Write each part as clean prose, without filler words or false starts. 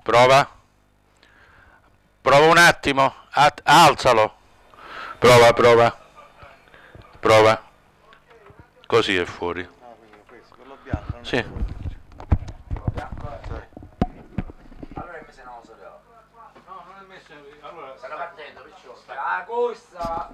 Prova. Prova un attimo. Alzalo. Prova, prova. Prova. Così è fuori. No, quindi questo, quello bianco. Non Sì. Allora è messo no, solo. No, non è messo. Allora, Sta partendo, perciò. Ah, questa.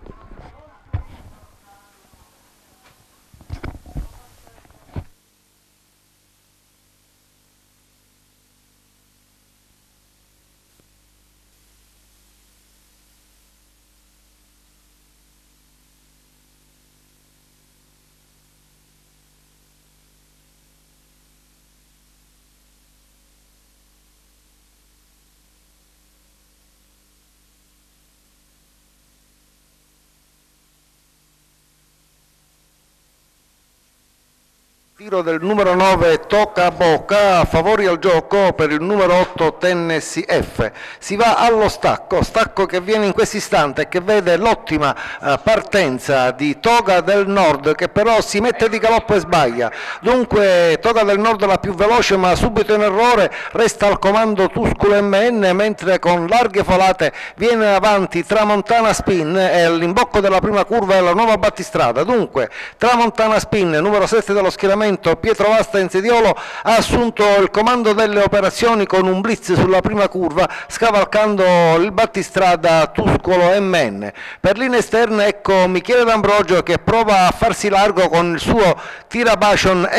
tiro del numero 9 tocca a bocca, favori al gioco per il numero 8 Tennessee F. Si va allo stacco che avviene in questo istante e che vede l'ottima partenza di Toga del Nord, che però si mette di galoppo e sbaglia. Dunque Toga del Nord la più veloce, ma subito in errore, resta al comando Tusculo MN, mentre con larghe folate viene avanti Tramontana Spin e all'imbocco della prima curva è la nuova battistrada. Dunque Tramontana Spin, numero 7 dello schieramento, Pietro Vasta in sediolo, ha assunto il comando delle operazioni con un blitz sulla prima curva, scavalcando il battistrada Tuscolo MN. Per linee esterne ecco Michele D'Ambrogio che prova a farsi largo con il suo Tirabation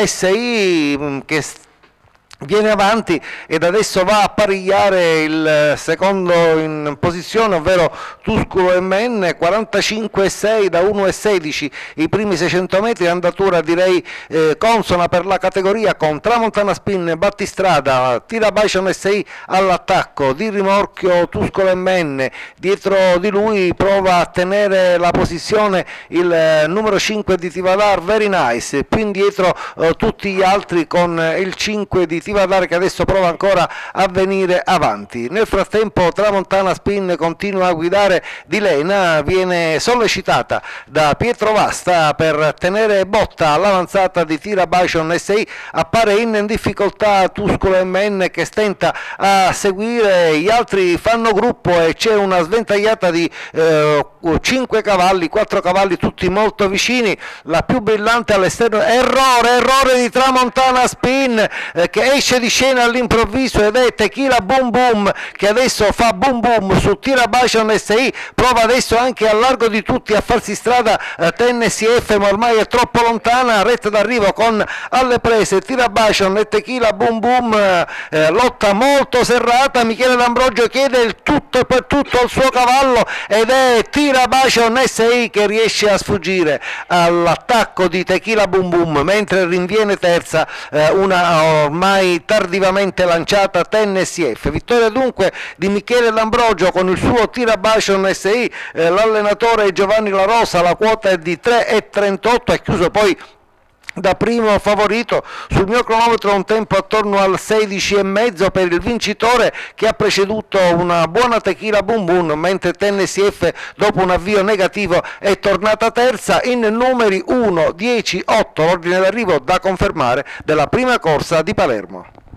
SI che viene avanti ed adesso va a parigliare il secondo in posizione, ovvero Tusculo MN, 45,6 da 1,16 i primi 600 metri, andatura direi consona per la categoria, con Tramontana Spin, battistrada, Tirabation SI all'attacco, di rimorchio Tusculo MN, dietro di lui prova a tenere la posizione il numero 5 di Tivadar, Very Nice, più indietro tutti gli altri con il 5 di Tivadar che adesso prova ancora a venire avanti. Nel frattempo Tramontana Spin continua a guidare di lena, viene sollecitata da Pietro Vasta per tenere botta all'avanzata di Tirabation SI, appare in difficoltà Tuscolo MN che stenta a seguire, gli altri fanno gruppo e c'è una sventagliata di 5 cavalli, 4 cavalli tutti molto vicini, la più brillante all'esterno, errore di Tramontana Spin che esce di scena all'improvviso ed è Tequila Boom Boom che adesso fa boom boom su Tirabation SI, prova adesso anche al largo di tutti a farsi strada Tennessee F, ma ormai è troppo lontana, retta d'arrivo con alle prese Tirabation e Tequila Boom Boom, lotta molto serrata, Michele D'Ambrogio chiede il tutto per tutto al suo cavallo ed è Tirabation SI che riesce a sfuggire all'attacco di Tequila Boom Boom, mentre rinviene terza una ormai tardivamente lanciata Tennessee F. Vittoria dunque di Michele D'Ambrogio con il suo Tirabation SI, l'allenatore Giovanni La Rosa, la quota è di 3,38, è chiuso poi da primo favorito, sul mio cronometro un tempo attorno al 16,5 per il vincitore che ha preceduto una buona Tequila Boom Boom, mentre Tennessee F dopo un avvio negativo è tornata terza in numeri 1, 10, 8, l'ordine d'arrivo da confermare della prima corsa di Palermo.